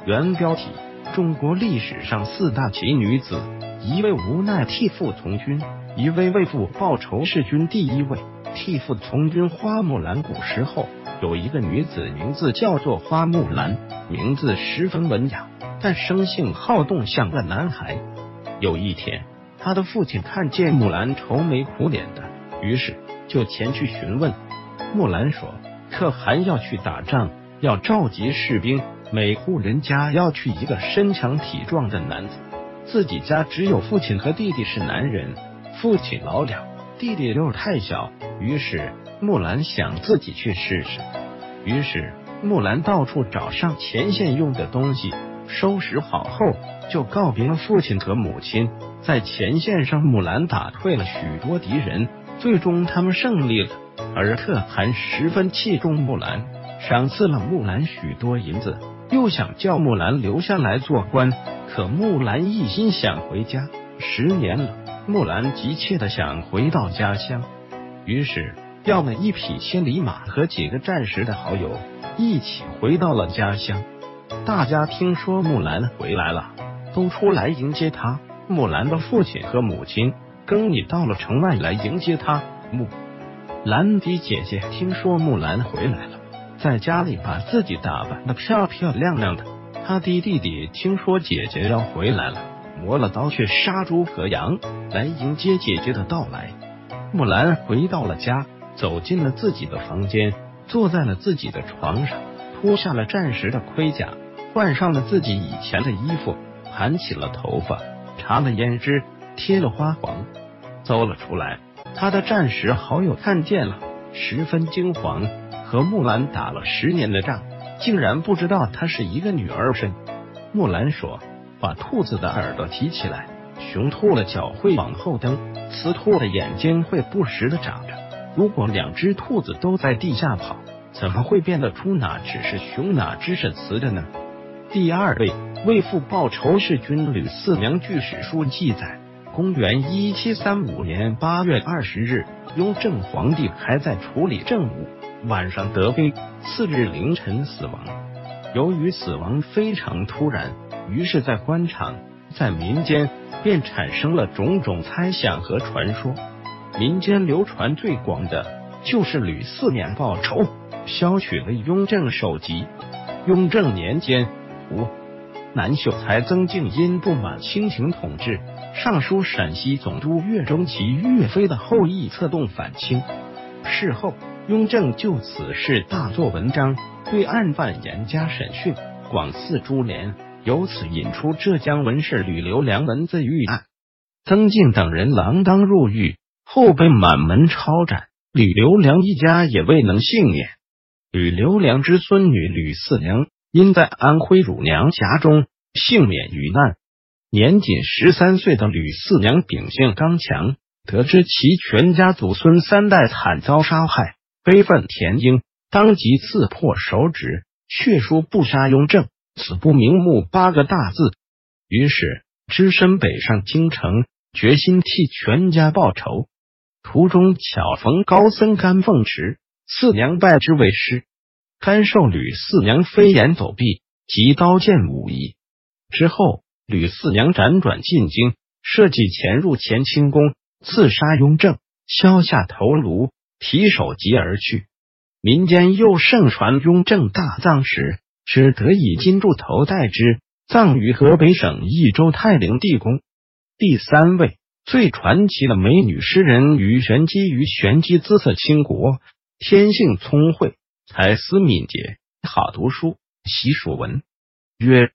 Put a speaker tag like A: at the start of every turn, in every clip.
A: 原标题：中国历史上4大奇女子，一位无奈替父从军，一位为父报仇弑君。第一位替父从军花木兰。古时候有一个女子，名字叫做花木兰，名字十分文雅，但生性好动，像个男孩。有一天，他的父亲看见木兰愁眉苦脸的，于是就前去询问。木兰说，可汗要去打仗，要召集士兵，每户人家要去一个身强体壮的男子，自己家只有父亲和弟弟是男人，父亲老了，弟弟又太小，于是木兰想自己去试试。于是木兰到处找上前线用的东西，收拾好后就告别了父亲和母亲。在前线上，木兰打退了许多敌人，最终他们胜利了。而可汗十分器重木兰，赏赐了木兰许多银子，又想叫木兰留下来做官。可木兰一心想回家，10年了，木兰急切的想回到家乡，于是要了一匹千里马和几个战时的好友一起回到了家乡。大家听说木兰回来了，都出来迎接她。木兰的父亲和母亲更你到了城外来迎接她。木兰的姐姐听说木兰回来了，在家里把自己打扮得漂漂亮亮的。她的弟弟听说姐姐要回来了，磨了刀去杀猪和羊来迎接姐姐的到来。木兰回到了家，走进了自己的房间，坐在了自己的床上，脱下了战时的盔甲，换上了自己以前的衣服，盘起了头发，插了胭脂，贴了花黄，走了出来。他的战时好友看见了，十分惊惶，和木兰打了10年的仗，竟然不知道她是一个女儿身。木兰说，把兔子的耳朵提起来，雄兔的脚会往后蹬，雌兔的眼睛会不时的长着。如果2只兔子都在地下跑，怎么会辨得出哪只是雄哪只是雌的呢？第二位为父报仇弑君吕四娘。据史书记载，公元1735年8月20日，雍正皇帝还在处理政务，晚上得病，4日凌晨死亡。由于死亡非常突然，于是在官场在民间便产生了种种猜想和传说。民间流传最广的就是吕四娘报仇，削取了雍正首级。雍正年间，湖南秀才曾静因不满清廷统治，上书陕西总督岳钟琪岳飞的后裔策动反清。事后雍正就此事大做文章，对案犯严加审讯，广赐株连，由此引出浙江文士吕留良文字狱案。曾静等人锒铛入狱，后被满门抄斩，吕留良一家也未能幸免。吕留良之孙女吕四娘因在安徽乳娘家中幸免于难。年仅13岁的吕四娘秉性刚强，得知其全家祖孙3代惨遭杀害，悲愤填膺，当即刺破手指，血书不杀雍正，死不瞑目8个大字。于是只身北上京城，决心替全家报仇。途中巧逢高僧甘凤池，四娘拜之为师，甘受吕四娘飞檐走壁及刀剑武艺。之后吕四娘辗转进京，设计潜入乾清宫，刺杀雍正，削下头颅，提首级而去。民间又盛传雍正大葬时，只得以金铸头戴之，葬于河北省益州泰陵地宫。第三位最传奇的美女诗人于玄机。于玄机姿色倾国，天性聪慧，才思敏捷，好读书，习属文。约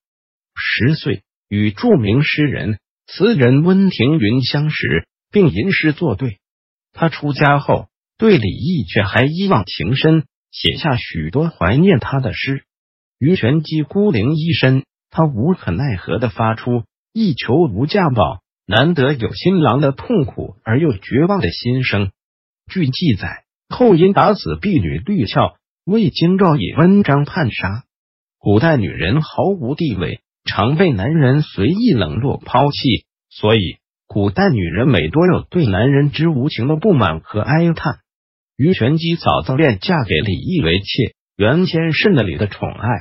A: 10岁，与著名诗人词人温庭筠相识，并吟诗作对。他出家后对李益却还一往情深，写下许多怀念他的诗。于玄机孤零一身，他无可奈何地发出一求无价宝，难得有新郎的痛苦而又绝望的心声。据记载，后因打死婢女绿俏，未经诏以温章判杀。古代女人毫无地位，常被男人随意冷落抛弃，所以古代女人每多有对男人之无情的不满和哀叹。于玄机早早便嫁给李益为妾，原先是那里的宠爱，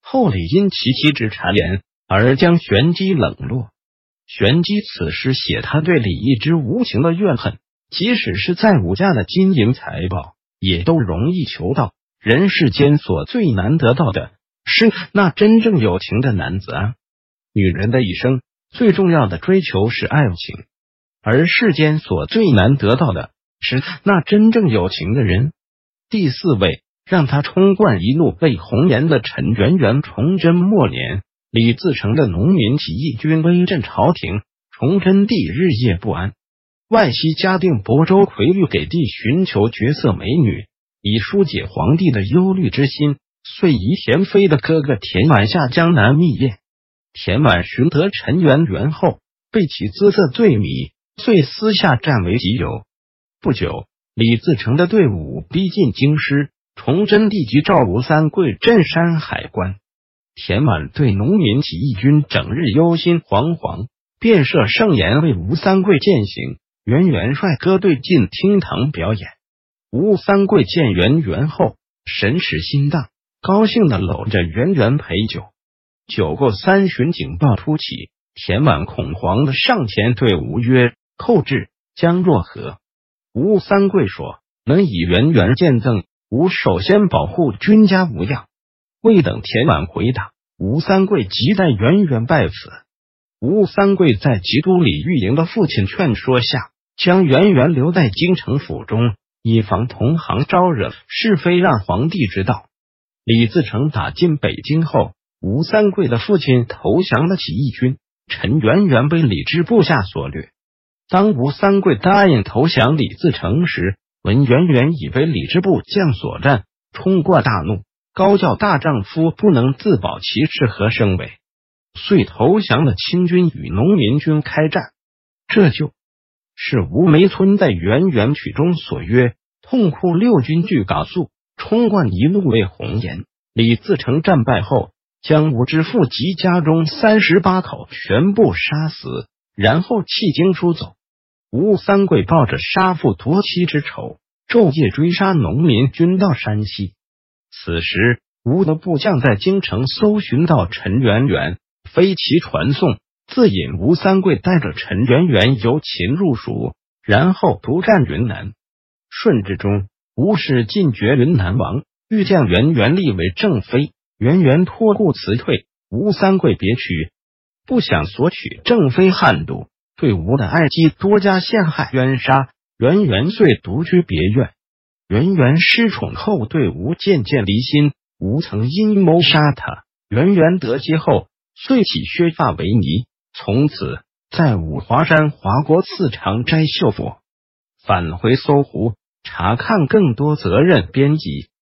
A: 后李因其妻之谗言而将玄机冷落。玄机此时写他对李义之无情的怨恨，即使是在吴家的金银财宝也都容易求到，人世间所最难得到的是那真正有情的男子啊！女人的一生最重要的追求是爱情，而世间所最难得到的是那真正有情的人。第四位，让他冲冠一怒为红颜的陈圆圆。崇祯末年，李自成的农民起义军威震朝廷，崇祯帝日夜不安。外戚嘉定亳州奎律给帝寻求绝色美女，以疏解皇帝的忧虑之心，遂以田妃的哥哥田婉下江南密宴。田婉寻得陈圆圆后，被其姿色醉迷，遂私下占为己有。不久，李自成的队伍逼近京师，崇祯帝即召吴三桂镇山海关。田婉对农民起义军整日忧心惶惶，便设盛筵为吴三桂饯行。圆圆率歌队进厅堂表演。吴三桂见圆圆后，神识心荡，高兴地搂着圆圆陪酒。酒过三巡，警报突起，田婉恐慌地上前对吴曰：“寇至，将若何？”吴三桂说：“能以圆圆见赠，吾首先保护君家无恙。”未等田婉回答，吴三桂即带圆圆拜辞。吴三桂在吉都李玉莹的父亲劝说下，将圆圆留在京城府中，以防同行招惹是非，让皇帝知道。李自成打进北京后，吴三桂的父亲投降了起义军，陈圆圆被李治部下所掠。当吴三桂答应投降李自成时，闻圆圆已被李治部将所占，冲冠大怒，高叫大丈夫不能自保，其是何生为？遂投降了清军，与农民军开战。这就是吴梅村在圆圆曲中所曰：“痛哭六军俱缟素，冲冠一怒为红颜。”李自成战败后，将吴之父及家中38口全部杀死，然后弃京出走。吴三桂抱着杀父夺妻之仇，昼夜追杀农民军到山西。此时吴的部将在京城搜寻到陈圆圆，飞骑传送，自引吴三桂带着陈圆圆由秦入蜀，然后独占云南。顺治中，吴氏进爵云南王，欲将圆圆立为正妃，圆圆托故辞退，吴三桂别娶，不想索取正妃汉度，对吴的爱姬多加陷害冤杀，圆圆遂独居别院。圆圆失宠后，对吴渐渐离心，吴曾阴谋杀他。圆圆得机后，遂起削发为尼，从此在五华山华国寺常斋绣佛。返回搜狐，查看更多责任编辑。